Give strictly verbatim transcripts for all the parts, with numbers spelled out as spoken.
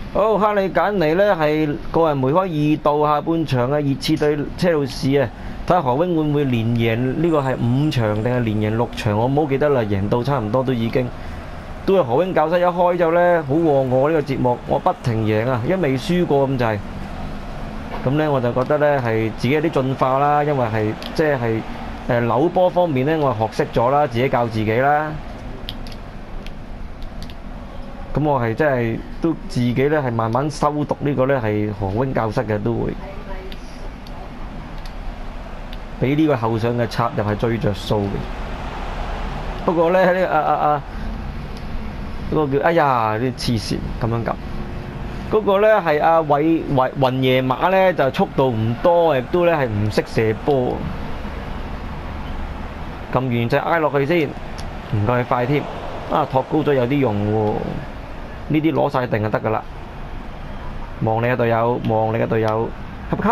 好，哈利簡尼呢係個人梅開二度，下半場嘅熱刺對車路士啊，睇下何威會唔會連贏呢個係五場定係連贏六場，我唔好記得啦，贏到差唔多都已經。都係何英教室一開就呢，好旺我呢個節目，我不停贏啊，一未輸過咁滯。咁呢我就覺得呢係自己有啲進化啦，因為係即係誒扭波方面呢，我係學識咗啦，自己教自己啦。咁我係真係都自己咧係慢慢修讀呢個咧係何英教室嘅，都會俾呢個後上嘅插入係最着數嘅。不過咧呢啊啊啊嗰個叫哎呀啲黐線咁樣撳，嗰個咧係阿偉偉雲夜馬咧就速度唔多，亦都咧係唔識射波。撳完就挨落去先，唔夠佢快添。啊托高咗有啲用喎。呢啲攞晒定就得噶啦！望你嘅隊友，望你嘅隊友，吸唔吸？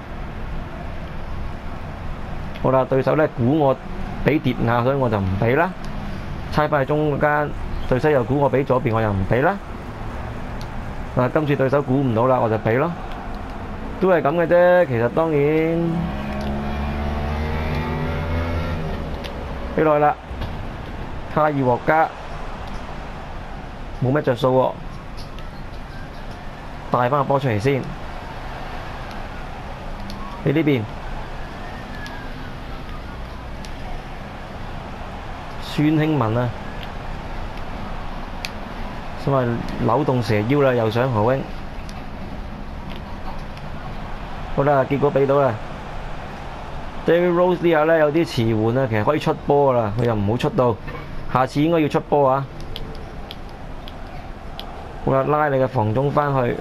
好啦，對手咧估我俾碟亞，所以我就唔俾啦。猜翻喺中間，對手又估我俾左邊，我又唔俾啦。嗱，今次對手估唔到啦，我就俾咯。都係咁嘅啫，其實當然幾耐啦，卡爾獲加。冇咩着數喎，帶翻個波出嚟先。你呢邊，孫興文啊，所謂扭動蛇腰啦，又想何英。好啦，結果俾到啦。David Rose 呢下咧有啲遲緩啊，其實可以出波啦，佢又唔好出到，下次應該要出波啊。好啦，拉你嘅防中返去，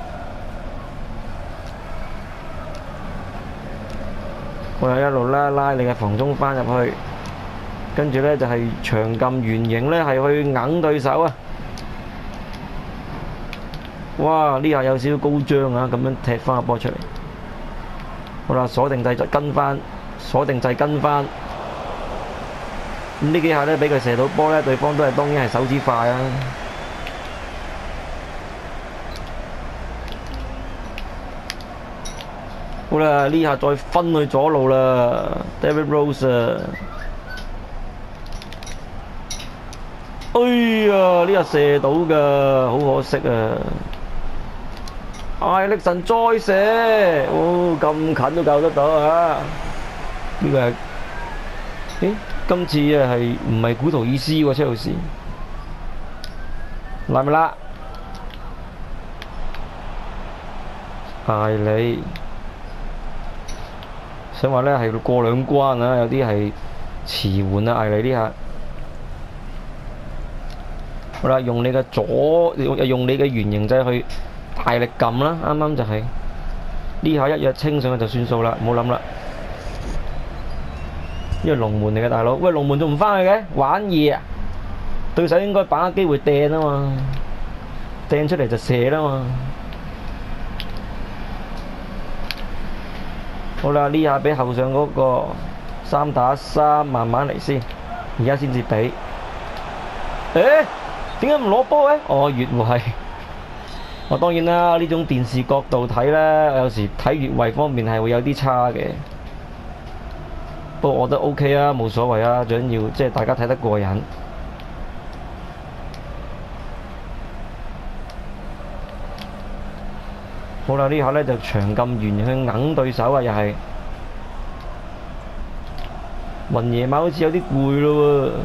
我又一路拉拉你嘅防中返入去，跟住呢就係長撳圓形呢係去硬對手啊！哇！呢下有少少高張啊，咁樣踢返個波出嚟。好啦，鎖定掣就跟返，鎖定掣跟返。咁呢幾下呢，俾佢射到波呢，對方都係當然係手指快啊！好啦，呢下再分去左路啦 ，David Rose 啊！哎呀，呢下射到㗎，好可惜啊！艾力神再射，哦咁近都救得到啊！呢個係，咦？今次啊係唔係古圖爾斯喎？車路士，嚟咪啦！艾利。想話咧係過兩關啊，有啲係遲緩啊，艾利呢下。好啦，用你嘅左，用你嘅圓形掣去大力撳啦，啱啱就係呢下一躍清上去就算數啦，唔好諗啦。因為龍門嚟嘅大佬，喂龍門仲唔翻去嘅？玩嘢啊！對手應該把握機會掟啊嘛，掟出嚟就射啦嘛。好啦，呢下俾後上嗰個三打三，慢慢嚟先，而家先至俾。誒，點解唔攞波嘅？哦，越位。我當然啦，呢種電視角度睇咧，有時睇越位方面係會有啲差嘅。不過我覺得 OK 啊，冇所謂啊，最緊要即係大家睇得過癮。好啦，呢下咧就長撳圓形去硬對手啊，又係雲爺馬好似有啲攰咯喎。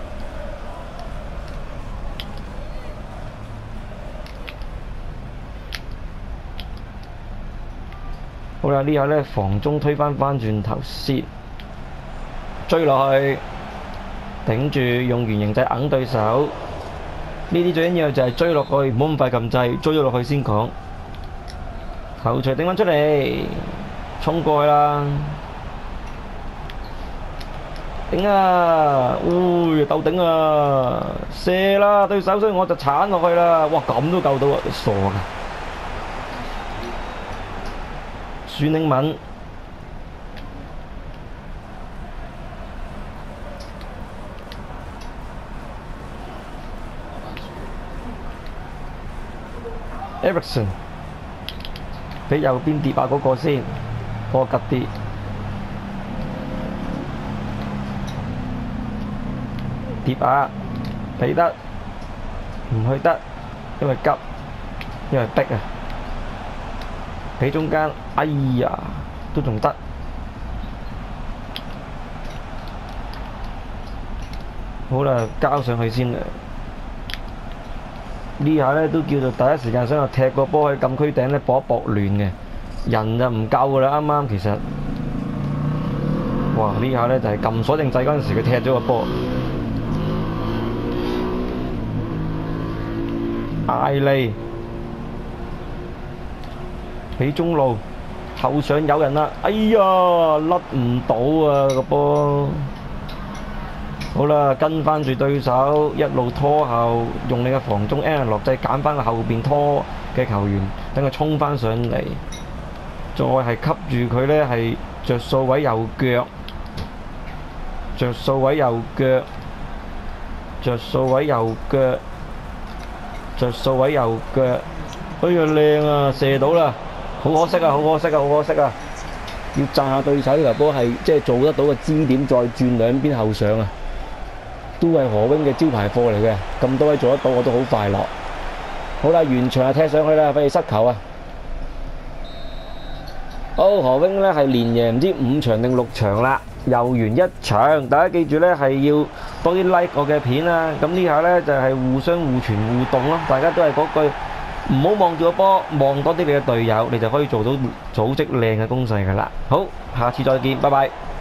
好啦，呢下咧防中推翻翻轉頭先，追落去，頂住用圓形掣硬對手。呢啲最緊要就係追落去，唔好咁快撳掣，追咗落去先講。頭槌頂翻出嚟，衝過去啦！頂啊！嗚，鬥頂啊！射啦，對手，所以我就鏟落去啦！哇，咁都救到啊！你傻㗎！孫興敏。 Ericsson 俾右邊跌下嗰個先，嗰個吉啲。跌下俾得，唔去得，因為急，因為逼啊！俾中間，哎呀，都仲得。好啦，交上去先啦。呢下咧都叫做第一時間想話踢個波喺禁區頂咧搏一搏亂嘅，人就唔夠噶啦，啱啱其實。哇！呢下咧就係撳鎖定掣嗰陣時，佢踢咗個波。艾利喺中路後上有人啦，哎呀，甩唔到啊個波！好啦，跟翻住對手，一路拖後，用你嘅防中 Aaron 落掣揀翻個後邊拖嘅球員，等佢衝翻上嚟，再係吸住佢呢，係着數位右腳，着數位右腳，着數位右腳，着數位右腳，哎呀靚啊，射到啦！好可惜啊，好可惜啊，好可惜啊！要讚下對手呢球波係即係做得到個支點，再轉兩邊後上啊！都係何榮嘅招牌貨嚟嘅，咁多位做得到，我都好快樂。好啦，完場就踢上去啦，俾你失球啊！好，何榮呢係連贏唔知五場定六場啦，又完一場。大家記住呢係要多啲 like 我嘅片啦。咁呢下呢就係互相互傳互動咯，大家都係嗰句，唔好望住個波，望多啲你嘅隊友，你就可以做到組織靚嘅攻勢㗎啦。好，下次再見，拜拜。